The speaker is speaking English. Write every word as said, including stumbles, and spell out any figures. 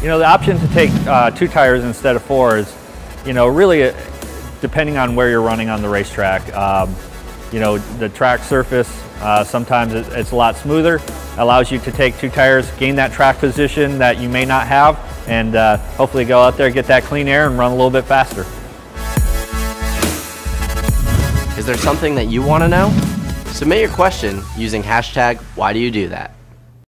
You know, the option to take uh, two tires instead of four is, you know, really uh, depending on where you're running on the racetrack. Um, you know, the track surface, uh, sometimes it's a lot smoother, allows you to take two tires, gain that track position that you may not have, and uh, hopefully go out there, get that clean air, and run a little bit faster. Is there something that you want to know? Submit your question using hashtag why do you do that.